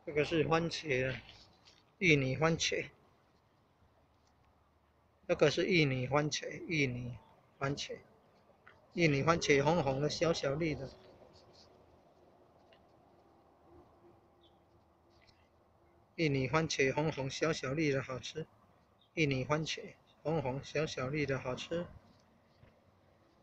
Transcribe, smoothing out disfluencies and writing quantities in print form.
这个是番茄，芋泥番茄。这个是芋泥番茄，芋泥番茄，芋泥番茄红红的，小小粒的。芋泥番茄红红小小粒的好吃，芋泥番茄红红小小粒的好吃。